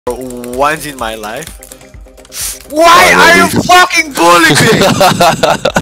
once in my life. Why are you fucking bullying me?